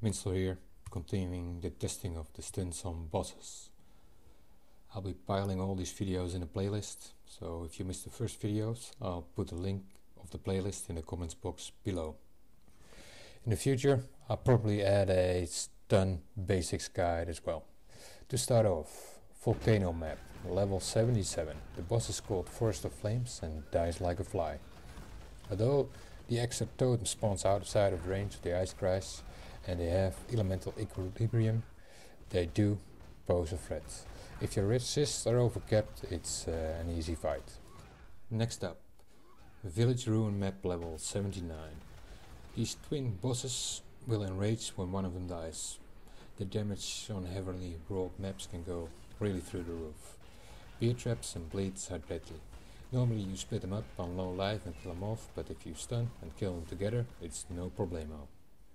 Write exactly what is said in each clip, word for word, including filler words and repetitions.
Minster here, continuing the testing of the stunts on bosses. I'll be piling all these videos in a playlist, so if you missed the first videos, I'll put a link of the playlist in the comments box below. In the future, I'll probably add a stun basics guide as well. To start off, Volcano map, level seventy-seven. The boss is called Forest of Flames and dies like a fly. Although the extra totem spawns outside of the range of the ice cries and they have elemental equilibrium, they do pose a threat. If your resists are overcapped, it's uh, an easy fight. Next up, Village Ruin map level seventy-nine. These twin bosses will enrage when one of them dies. The damage on heavily rolled maps can go really through the roof. Beer traps and bleeds are deadly. Normally you split them up on low life and kill them off, but if you stun and kill them together, it's no problemo.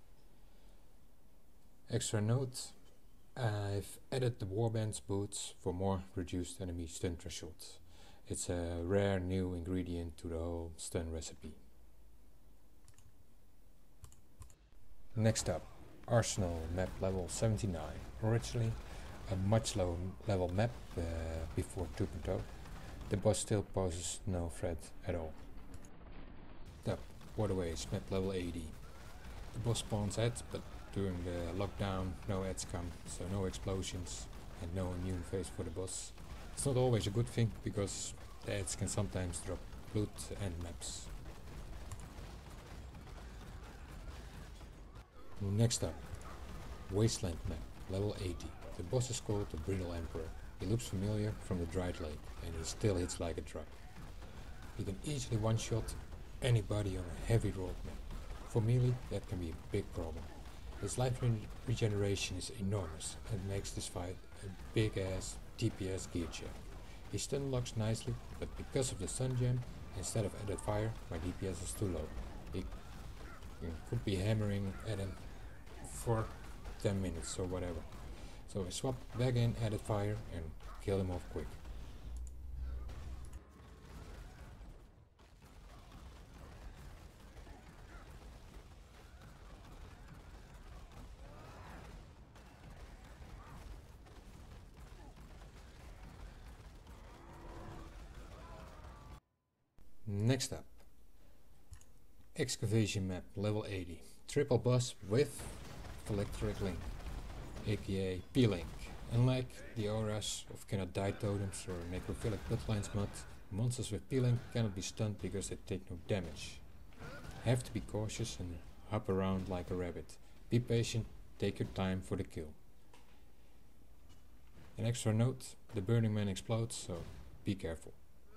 Extra note, I've added the Warband's boots for more reduced enemy stun threshold. It's a rare new ingredient to the whole stun recipe. Next up, Arsenal map level seventy-nine. Originally a much lower level map uh, before two point oh. The boss still poses no threat at all. Top, Waterways map level eighty. The boss spawns ads, but during the lockdown no ads come, so no explosions and no immune phase for the boss. It's not always a good thing, because the ads can sometimes drop loot and maps. Next up, Wasteland map, level eighty. The boss is called the Brittle Emperor. He looks familiar from the Dried Lake and he still hits like a truck. He can easily one-shot anybody on a heavy rolled map. For melee, that can be a big problem. His life re regeneration is enormous and makes this fight a big ass D P S gear check. He stun locks nicely, but because of the stun gem, instead of added fire, my D P S is too low. He you could be hammering at him for ten minutes or whatever. So I swap back in added fire and kill him off quick. Next up, Excavation map level eighty. Triple boss with Phylacteric Link, aka P-Link. Unlike the auras of cannot die totems or necrophilic bloodlines mod, monsters with P-Link cannot be stunned because they take no damage. Have to be cautious and hop around like a rabbit. Be patient, take your time for the kill. An extra note, the Burning Man explodes, so be careful.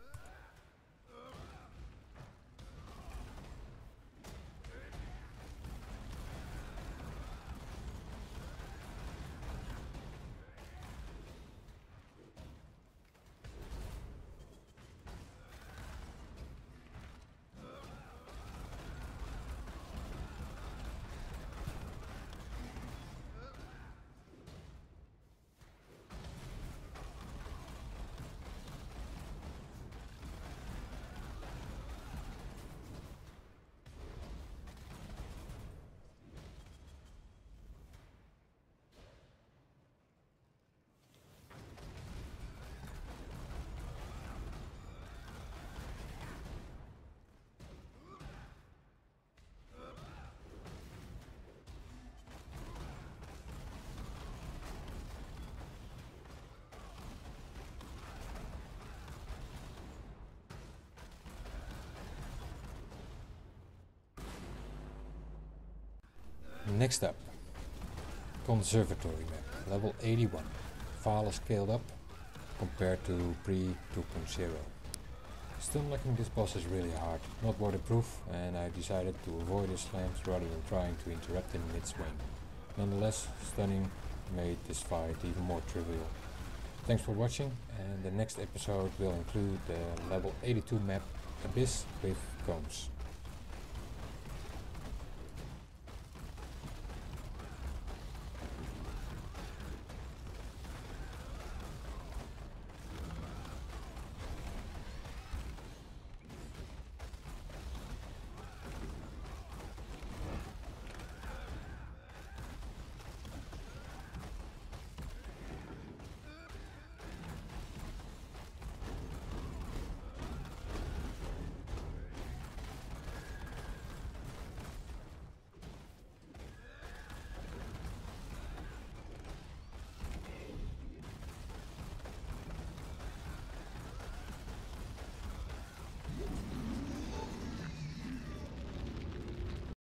Next up, Conservatory map, level eighty-one. Far scaled up compared to pre two point oh. Stun locking this boss is really hard, not waterproof, and I decided to avoid his slams rather than trying to interrupt him mid-swing. Nonetheless, stunning made this fight even more trivial. Thanks for watching, and the next episode will include the level eighty-two map, Abyss with Combs.